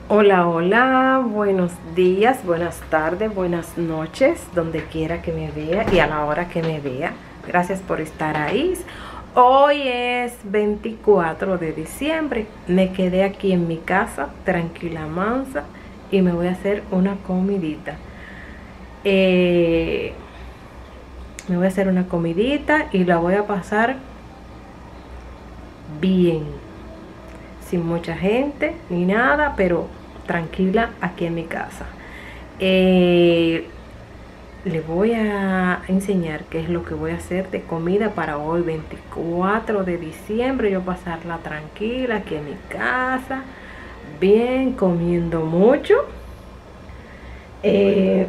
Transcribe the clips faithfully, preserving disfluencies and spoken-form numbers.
Hola, hola, buenos días, buenas tardes, buenas noches, donde quiera que me vea y a la hora que me vea. Gracias por estar ahí. Hoy es veinticuatro de diciembre. Me quedé aquí en mi casa, tranquila, mansa, y me voy a hacer una comidita. Eh, me voy a hacer una comidita y la voy a pasar bien, sin mucha gente ni nada, pero tranquila aquí en mi casa. Eh, le voy a enseñar qué es lo que voy a hacer de comida para hoy veinticuatro de diciembre. Yo pasarla tranquila aquí en mi casa, bien, comiendo mucho, eh,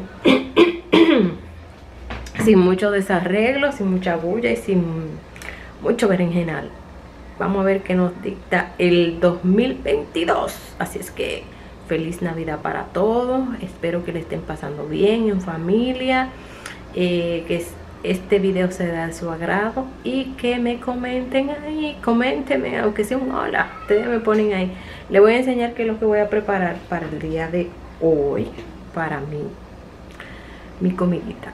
sin mucho desarreglo, sin mucha bulla y sin mucho berenjenal. Vamos a ver qué nos dicta el dos mil veintidós. Así es que feliz Navidad para todos. Espero que le estén pasando bien en familia. Eh, que este video sea de su agrado. Y que me comenten ahí. Coméntenme, aunque sea un hola. Ustedes me ponen ahí. Les voy a enseñar qué es lo que voy a preparar para el día de hoy. Para mí. Mi comidita.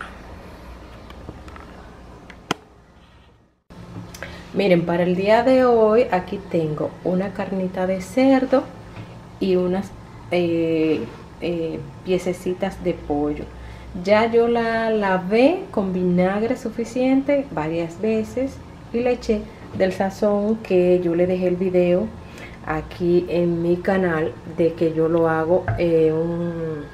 Miren, para el día de hoy aquí tengo una carnita de cerdo y unas eh, eh, piececitas de pollo. Ya yo la lavé con vinagre suficiente varias veces y le eché del sazón que yo le dejé el video aquí en mi canal de que yo lo hago eh, un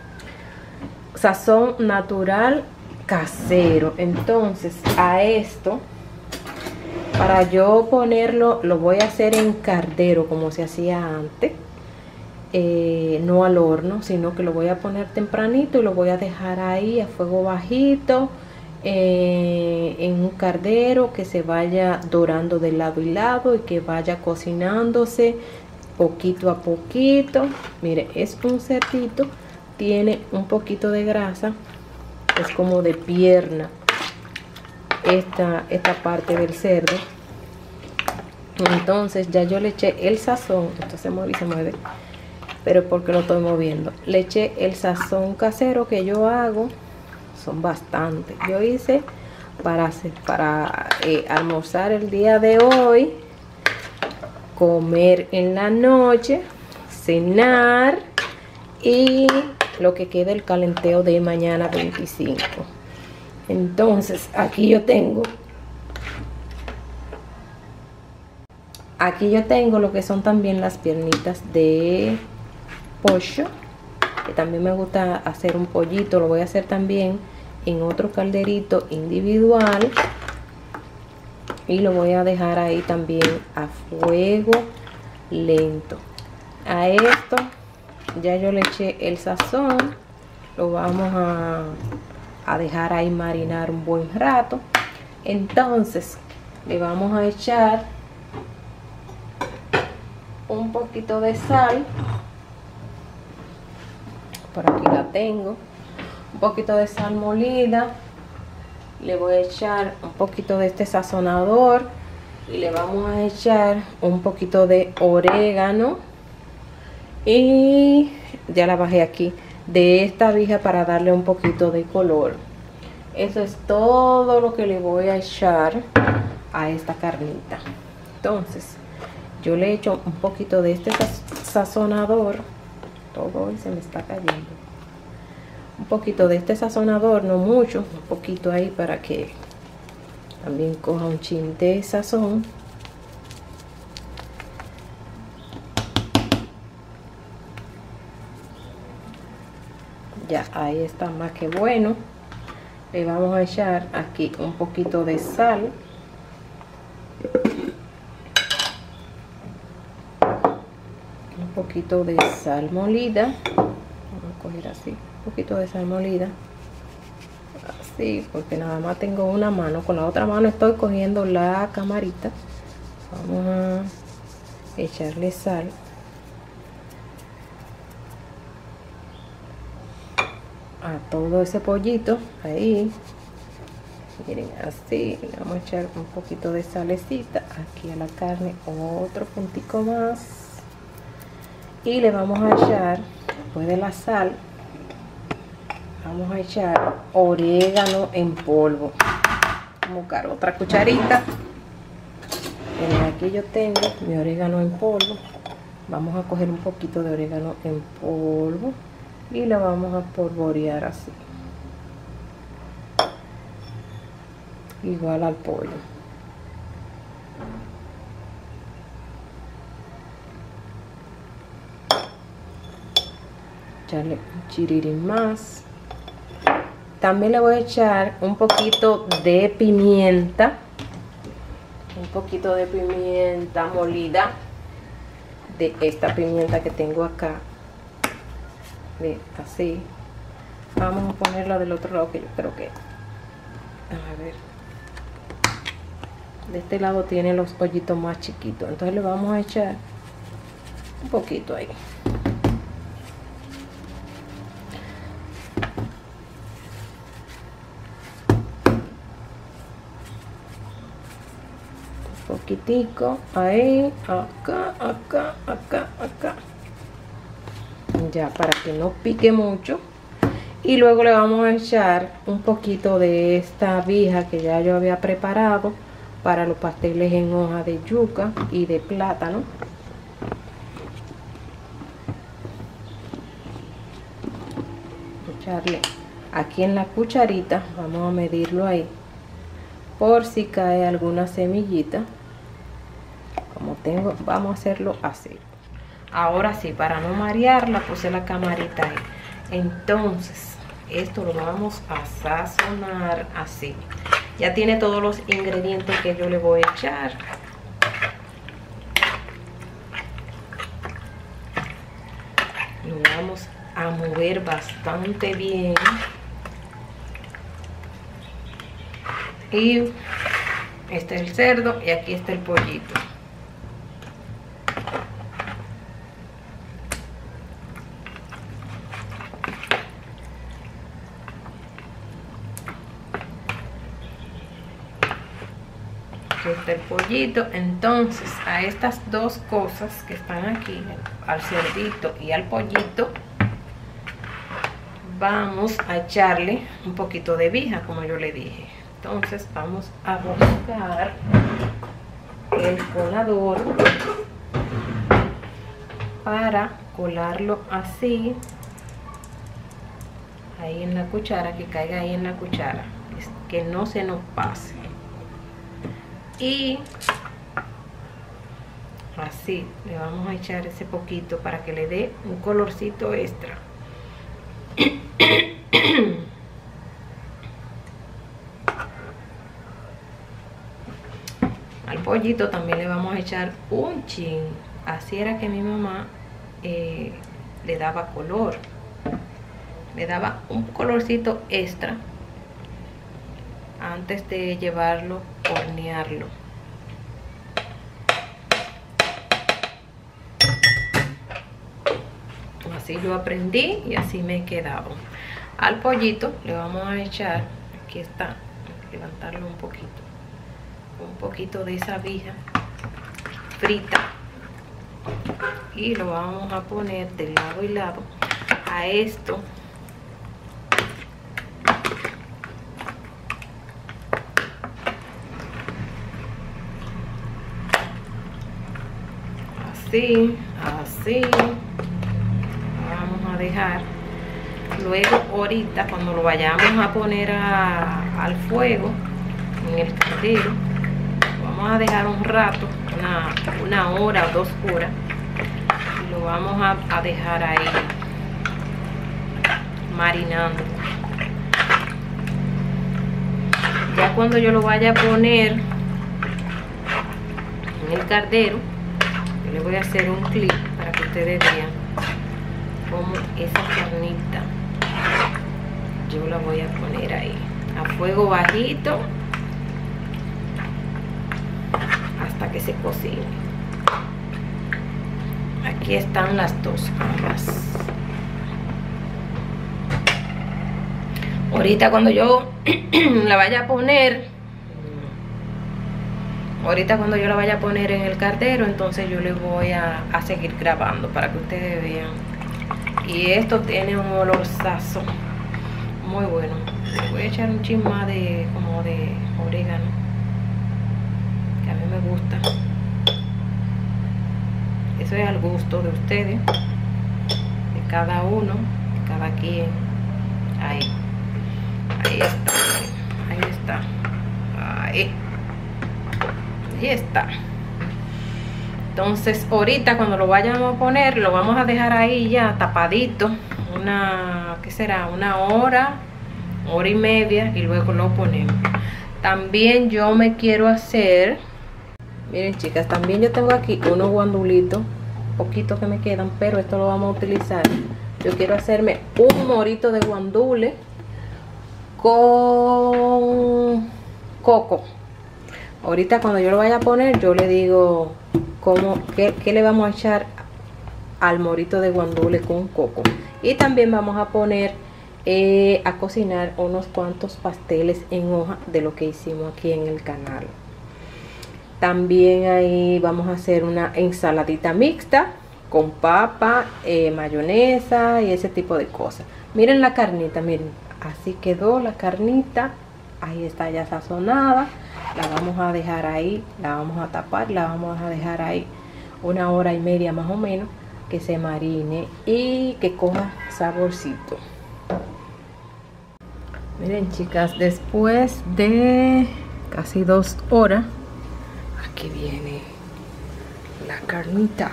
sazón natural casero. Entonces a esto, para yo ponerlo, lo voy a hacer en cardero como se hacía antes, eh, no al horno, sino que lo voy a poner tempranito y lo voy a dejar ahí a fuego bajito, eh, en un cardero que se vaya dorando de lado y lado y que vaya cocinándose poquito a poquito. Mire, es un cerdito, tiene un poquito de grasa, es como de pierna. Esta, esta parte del cerdo. Entonces ya yo le eché el sazón. Esto se mueve y se mueve, pero porque lo estoy moviendo. Le eché el sazón casero que yo hago. Son bastantes. Yo hice para hacer para eh, almorzar el día de hoy, comer en la noche, cenar y lo que queda el calenteo de mañana veinticinco. Entonces aquí yo tengo aquí yo tengo lo que son también las piernitas de pollo, que también me gusta hacer un pollito. Lo voy a hacer también en otro calderito individual y lo voy a dejar ahí también a fuego lento. A esto ya yo le eché el sazón, lo vamos a a dejar ahí marinar un buen rato. Entonces le vamos a echar un poquito de sal. Por aquí la tengo, un poquito de sal molida. Le voy a echar un poquito de este sazonador y le vamos a echar un poquito de orégano y ya la bajé aquí de esta vija para darle un poquito de color. Eso es todo lo que le voy a echar a esta carnita. Entonces yo le echo un poquito de este sazonador. Todo hoy se me está cayendo. Un poquito de este sazonador, no mucho, un poquito ahí para que también coja un chin de sazón. Ya ahí está más que bueno. Le vamos a echar aquí un poquito de sal. Un poquito de sal molida. Vamos a coger así, un poquito de sal molida. Así, porque nada más tengo una mano. Con la otra mano estoy cogiendo la camarita. Vamos a echarle sal. A todo ese pollito ahí, miren, así le vamos a echar un poquito de salecita aquí a la carne, otro puntico más, Y le vamos a echar, después de la sal, vamos a echar orégano en polvo. Vamos a buscar otra cucharita. Miren, aquí yo tengo mi orégano en polvo. Vamos a coger un poquito de orégano en polvo y lo vamos a polvorear así, igual al pollo. Echarle un chirirín más. También le voy a echar un poquito de pimienta, un poquito de pimienta molida, de esta pimienta que tengo acá, de así. Vamos a ponerla del otro lado, que yo creo que, a ver, de este lado tiene los hoyitos más chiquitos, entonces le vamos a echar un poquito ahí. Poquitico ahí, acá, acá, acá, acá, ya, para que no pique mucho. Y luego le vamos a echar un poquito de esta vija que ya yo había preparado para los pasteles en hoja de yuca y de plátano. Echarle aquí en la cucharita, vamos a medirlo ahí por si cae alguna semillita. Como tengo, vamos a hacerlo así. Ahora sí, para no marearla, puse la camarita ahí. Entonces, esto lo vamos a sazonar así. Ya tiene todos los ingredientes que yo le voy a echar. Lo vamos a mover bastante bien. Y este es el cerdo y aquí está el pollito. Aquí está el pollito. Entonces a estas dos cosas que están aquí, al cerdito y al pollito, vamos a echarle un poquito de vija, como yo le dije. Entonces vamos a buscar el colador para colarlo así, ahí en la cuchara, que caiga ahí en la cuchara, que no se nos pase. Y así le vamos a echar ese poquito para que le dé un colorcito extra. Al pollito también le vamos a echar un chin. Así era que mi mamá eh, le daba color, le daba un colorcito extra antes de llevarlo a hornearlo. Así yo aprendí y así me he quedado. Al pollito le vamos a echar, aquí está, levantarlo un poquito, un poquito de esa vija frita, y lo vamos a poner de lado y lado a esto. Así, así. Vamos a dejar. Luego ahorita cuando lo vayamos a poner a, al fuego en el caldero, vamos a dejar un rato, una, una hora o dos horas, y lo vamos a, a dejar ahí marinando. Ya cuando yo lo vaya a poner en el caldero, yo le voy a hacer un clip para que ustedes vean cómo esa carnita yo la voy a poner ahí a fuego bajito hasta que se cocine. Aquí están las dos ambas. Ahorita cuando yo la vaya a poner, Ahorita cuando yo la vaya a poner en el cardero, entonces yo le voy a, a seguir grabando para que ustedes vean. Y esto tiene un olorzazo muy bueno. Le voy a echar un chin más de como de orégano, que a mí me gusta. Eso es al gusto de ustedes, de cada uno, de cada quien. Ahí, ahí está, ahí está, ahí, ahí está. Entonces ahorita cuando lo vayamos a poner, lo vamos a dejar ahí ya tapadito, una, ¿qué será? Una hora, hora y media, y luego lo ponemos. También yo me quiero hacer, miren chicas, también yo tengo aquí unos guandulitos, poquitos que me quedan, pero esto lo vamos a utilizar. Yo quiero hacerme un morito de guandule con coco. Ahorita cuando yo lo vaya a poner, yo le digo cómo, qué, qué le vamos a echar al morito de guandule con coco. Y también vamos a poner eh, a cocinar unos cuantos pasteles en hoja de lo que hicimos aquí en el canal. También ahí vamos a hacer una ensaladita mixta con papa, eh, mayonesa y ese tipo de cosas. Miren la carnita, miren, así quedó la carnita. Ahí está ya sazonada. La vamos a dejar ahí, la vamos a tapar, la vamos a dejar ahí una hora y media más o menos, que se marine y que coja saborcito. Miren chicas, después de casi dos horas, aquí viene la carnita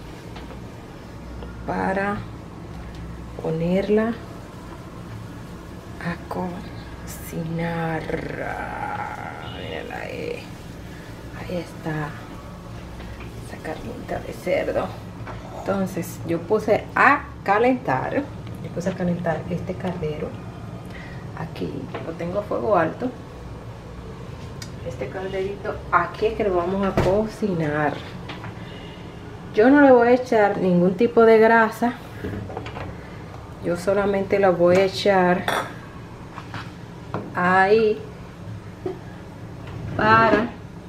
para ponerla a cocinar. Mírenla ahí. Ahí está esa carnita de cerdo. Entonces yo puse a calentar, yo puse a calentar este caldero. Aquí lo tengo a fuego alto. Este calderito aquí es que lo vamos a cocinar. Yo no le voy a echar ningún tipo de grasa. Yo solamente la voy a echar ahí para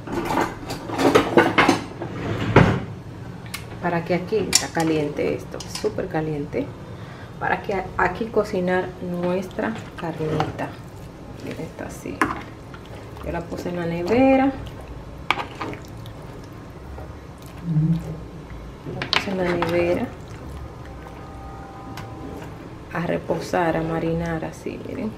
para que aquí está caliente, esto súper caliente, para que aquí cocinar nuestra carnita. Miren, está así. Yo la puse en la nevera, la puse en la nevera a reposar, a marinar así, miren.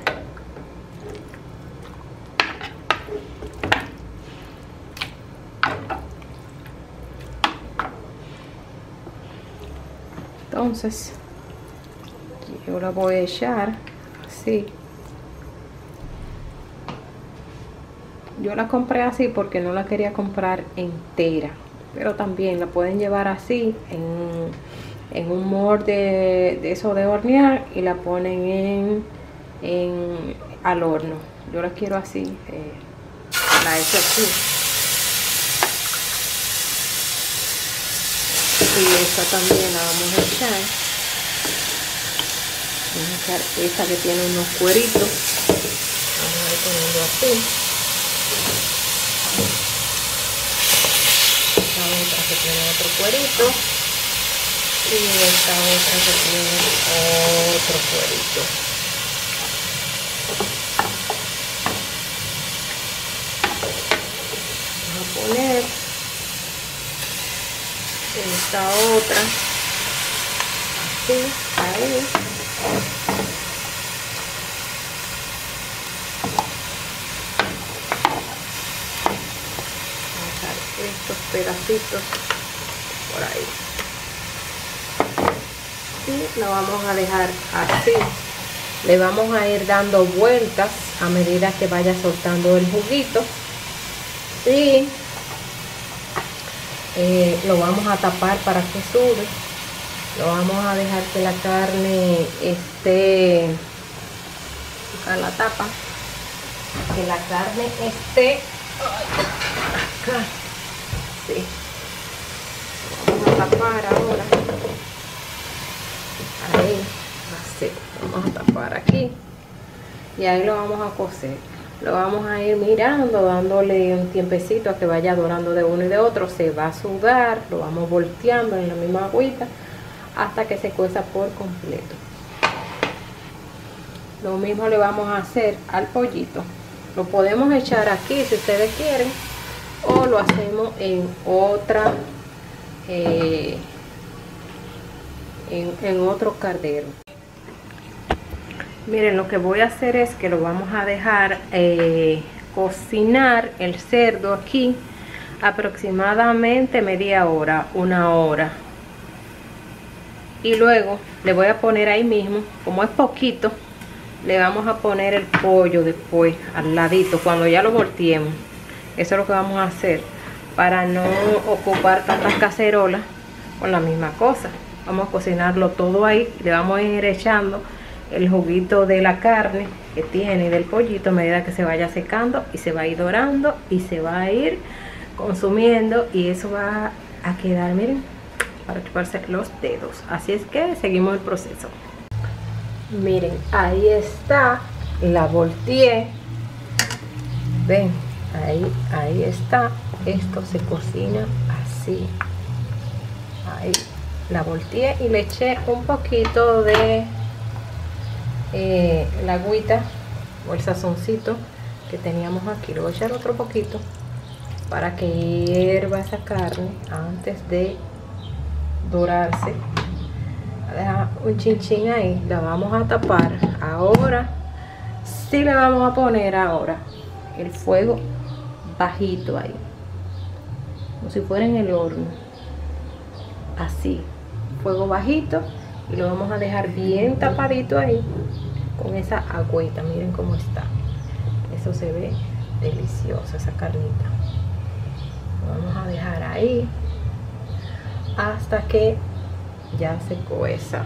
Entonces yo la voy a echar así. Yo la compré así porque no la quería comprar entera, pero también la pueden llevar así en, en un molde de, de eso de hornear y la ponen en, en al horno. Yo la quiero así, eh, la he hecho así. Y esta también la vamos a echar. Vamos a echar esta que tiene unos cueritos. Vamos a ir poniendo así. Esta otra que tiene otro cuerito. Y esta otra que tiene otro cuerito. Vamos a poner esta otra así, ahí. Vamos a echar estos pedacitos por ahí y lo vamos a dejar así. Le vamos a ir dando vueltas a medida que vaya soltando el juguito y Eh, lo vamos a tapar para que sube. Lo vamos a dejar que la carne esté, buscar la tapa, que la carne esté acá. Sí. Vamos a tapar ahora. Ahí, así. Vamos a tapar aquí y ahí lo vamos a cocer. Lo vamos a ir mirando, dándole un tiempecito a que vaya dorando de uno y de otro. Se va a sudar, lo vamos volteando en la misma agüita hasta que se cueza por completo. Lo mismo le vamos a hacer al pollito. Lo podemos echar aquí si ustedes quieren, o lo hacemos en otra eh, en, en otro caldero. Miren, lo que voy a hacer es que lo vamos a dejar eh, cocinar el cerdo aquí aproximadamente media hora, una hora. Y luego le voy a poner ahí mismo, como es poquito, le vamos a poner el pollo después al ladito cuando ya lo volteemos. Eso es lo que vamos a hacer para no ocupar tantas cacerolas con la misma cosa. Vamos a cocinarlo todo ahí, le vamos a ir echando el juguito de la carne que tiene y del pollito a medida que se vaya secando, y se va a ir dorando y se va a ir consumiendo, y eso va a quedar, miren, para chuparse los dedos. Así es que seguimos el proceso. Miren, ahí está, la volteé, ven, ahí, ahí está. Esto se cocina así. Ahí la volteé y le eché un poquito de eh, la agüita o el sazoncito que teníamos aquí. Le voy a echar otro poquito para que hierva esa carne antes de dorarse. Voy a dejar un chinchín ahí, la vamos a tapar. Ahora sí le vamos a poner ahora el fuego bajito ahí, como si fuera en el horno, así, fuego bajito, y lo vamos a dejar bien tapadito ahí con esa agüita. Miren cómo está, eso se ve delicioso, esa carnita. Lo vamos a dejar ahí hasta que ya se cueza.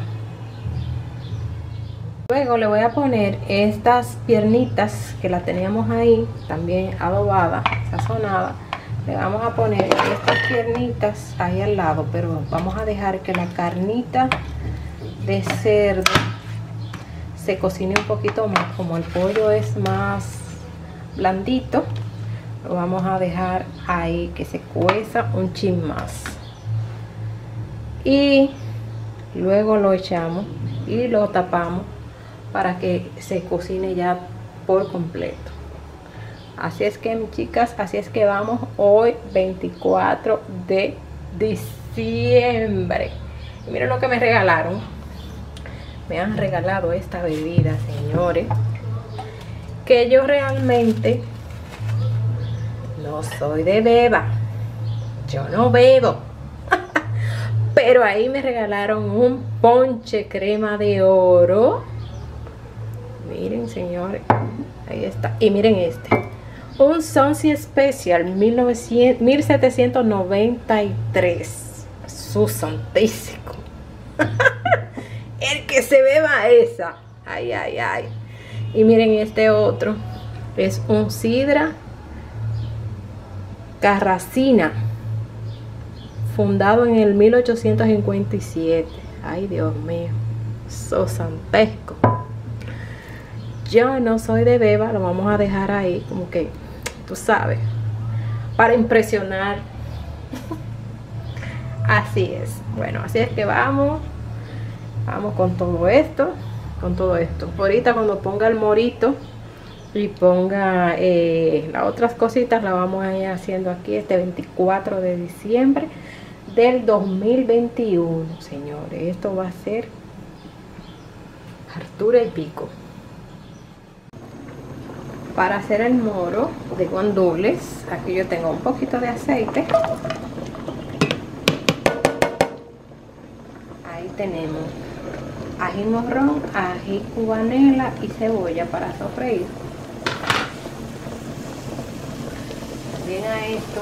Luego le voy a poner estas piernitas que la teníamos ahí también adobada, sazonada. Le vamos a poner estas piernitas ahí al lado, pero vamos a dejar que la carnita de cerdo se cocine un poquito más. Como el pollo es más blandito, lo vamos a dejar ahí que se cueza un chin más, y luego lo echamos y lo tapamos para que se cocine ya por completo. Así es que, mis chicas, así es que vamos hoy veinticuatro de diciembre. Y miren lo que me regalaron. Me han regalado esta bebida, señores, que yo realmente no soy de beba, yo no bebo. Pero ahí me regalaron un ponche crema de oro. Miren, señores, ahí está. Y miren este, un Sonsi Special mil setecientos noventa y tres. Su santísimo. El que se beba esa. Ay, ay, ay. Y miren este otro, es un sidra Carracina, fundado en el mil ochocientos cincuenta y siete. Ay, Dios mío, so santesco. Yo no soy de beba, lo vamos a dejar ahí como que, tú sabes, para impresionar. Así es. Bueno, así es que vamos, vamos con todo esto, con todo esto. Ahorita cuando ponga el morito y ponga eh, las otras cositas, la vamos a ir haciendo aquí este veinticuatro de diciembre del dos mil veintiuno, señores. Esto va a ser hartura y pico. Para hacer el moro de guandules, aquí yo tengo un poquito de aceite. Ahí tenemos ají morrón, ají cubanela y cebolla para sofreír. También a esto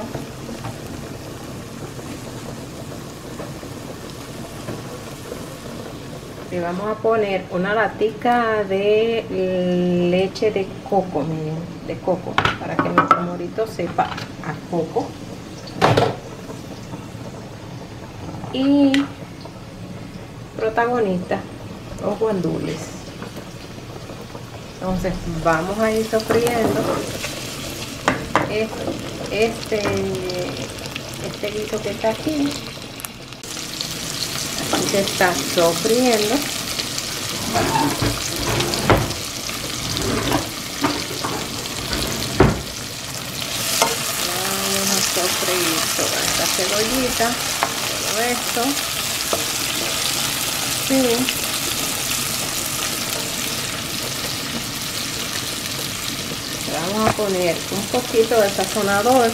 le vamos a poner una latica de leche de coco, miren, de coco, para que nuestro morito sepa a coco. Y protagonista, los guandules. Entonces vamos a ir sofriendo este, este guiso que está aquí. Aquí se está sofriendo. Vamos a sofreír toda esta cebollita, todo esto. Sí. Vamos a poner un poquito de sazonador.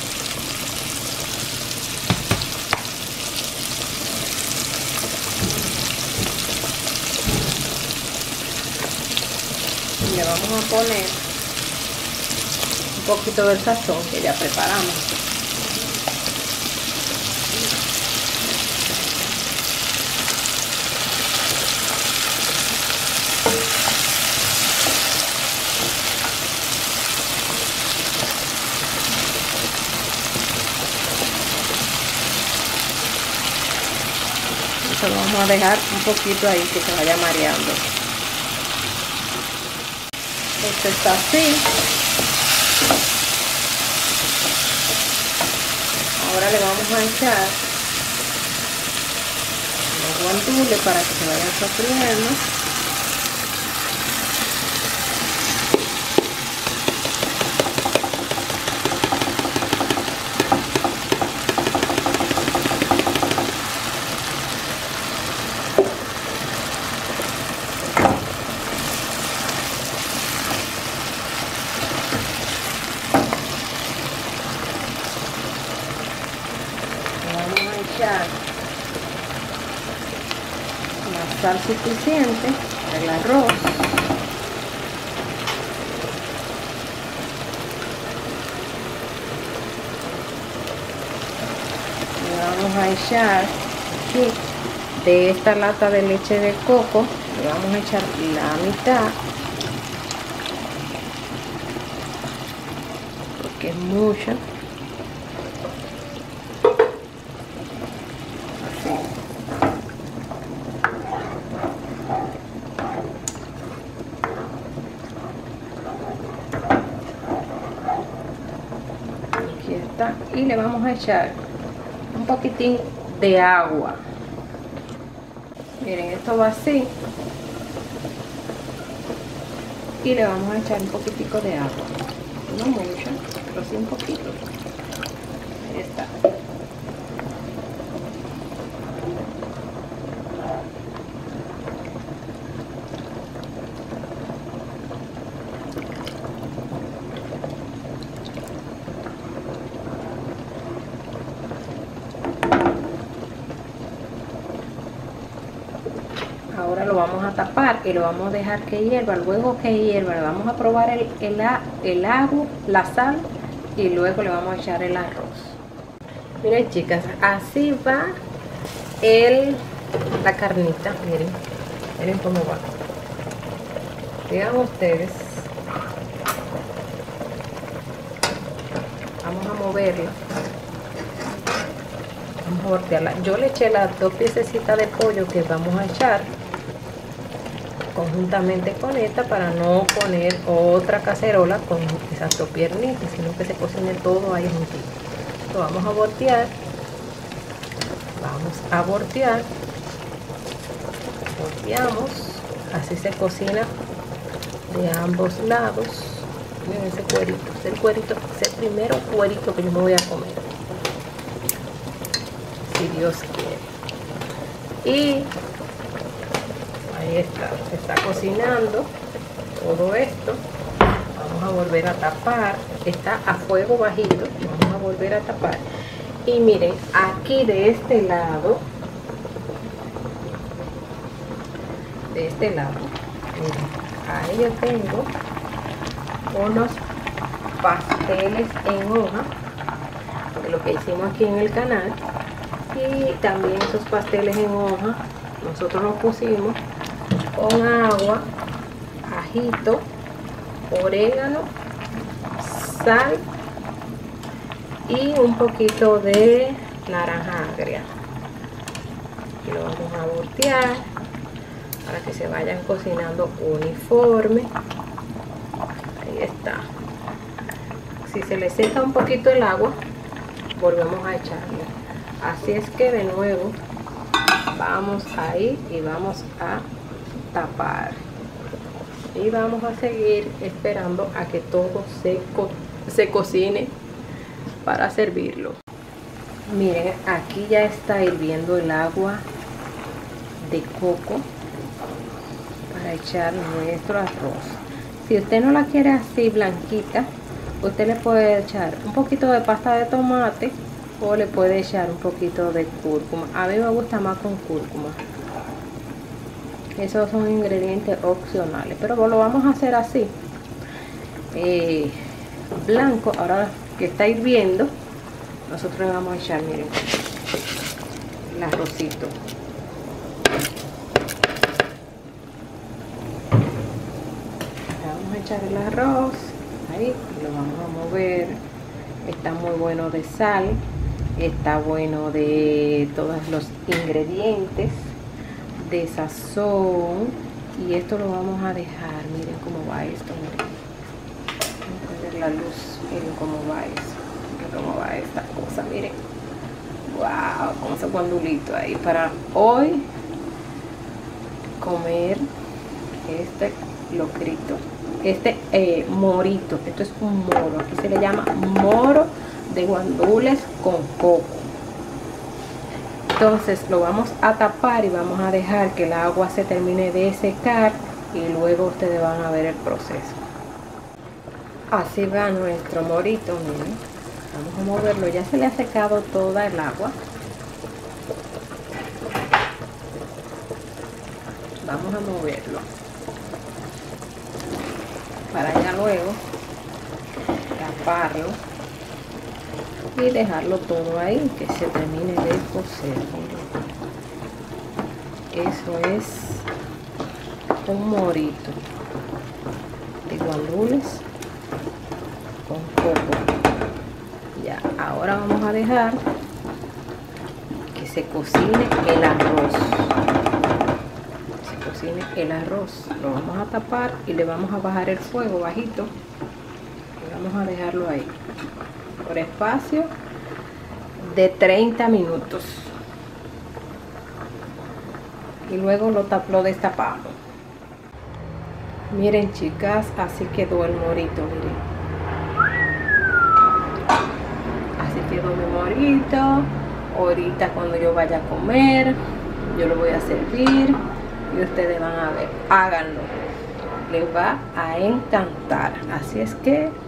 Y le vamos a poner un poquito del sazón que ya preparamos. Lo vamos a dejar un poquito ahí que se vaya mareando. Esto está así. Ahora le vamos a echar los guandules para que se vayan sofriendo. La sal suficiente, el arroz, le vamos a echar aquí de esta lata de leche de coco, le vamos a echar la mitad porque es mucha. Y le vamos a echar un poquitín de agua. Miren, esto va así. Y le vamos a echar un poquitico de agua. No mucho, pero sí un poquito. Ahí está. Ahora lo vamos a tapar y lo vamos a dejar que hierva. Luego que hierva le vamos a probar el, el, el agua, la sal y luego le vamos a echar el arroz. Miren chicas, así va el, la carnita. Miren, miren cómo va. Vean ustedes. Vamos a moverla. Vamos a voltearla. Yo le eché las dos piececitas de pollo que vamos a echar conjuntamente con esta para no poner otra cacerola con esas dos piernitas, sino que se cocine todo ahí juntito. Lo vamos a voltear, vamos a voltear, volteamos, así se cocina de ambos lados. Miren ese cuerito, es el cuerito, es el primero cuerito que yo me voy a comer, si Dios quiere. Y ahí está, se está cocinando todo esto. Vamos a volver a tapar, está a fuego bajito, vamos a volver a tapar. Y miren, aquí de este lado, de este lado, miren, ahí yo tengo unos pasteles en hoja, de lo que hicimos aquí en el canal. Y también esos pasteles en hoja, nosotros los pusimos con agua, ajito, orégano, sal y un poquito de naranja agria. Y lo vamos a voltear para que se vayan cocinando uniforme. Ahí está. Si se le seca un poquito el agua, volvemos a echarle. Así es que de nuevo vamos ahí y vamos a tapar. Y vamos a seguir esperando a que todo se, co se cocine para servirlo. Miren, aquí ya está hirviendo el agua de coco para echar nuestro arroz. Si usted no la quiere así blanquita, usted le puede echar un poquito de pasta de tomate o le puede echar un poquito de cúrcuma. A mí me gusta más con cúrcuma. Esos son ingredientes opcionales, pero lo vamos a hacer así. Eh, blanco, ahora que está hirviendo, nosotros le vamos a echar, miren, el arrocito. Le vamos a echar el arroz ahí y lo vamos a mover. Está muy bueno de sal, está bueno de todos los ingredientes, de sazón, y esto lo vamos a dejar. Miren cómo va esto, miren. Vamos a ver la luz, miren cómo va eso. Cómo va esta cosa, miren, wow, como ese guandulito ahí para hoy comer este locrito, este eh, morito. Esto es un moro, aquí se le llama moro de guandules con coco. Entonces lo vamos a tapar y vamos a dejar que el agua se termine de secar y luego ustedes van a ver el proceso. Así va nuestro morito, miren. Vamos a moverlo, ya se le ha secado toda el agua. Vamos a moverlo para ya luego taparlo y dejarlo todo ahí, que se termine de cocer. Eso es un morito de guandules con coco. Ya, ahora vamos a dejar que se cocine el arroz. Se cocine el arroz. Lo vamos a tapar y le vamos a bajar el fuego bajito. Y vamos a dejarlo ahí por espacio de treinta minutos. Y luego lo, lo destapamos. Miren, chicas, así quedó el morito, miren. Quedó mi morito. Ahorita cuando yo vaya a comer, yo lo voy a servir y ustedes van a ver. Háganlo, les va a encantar. Así es que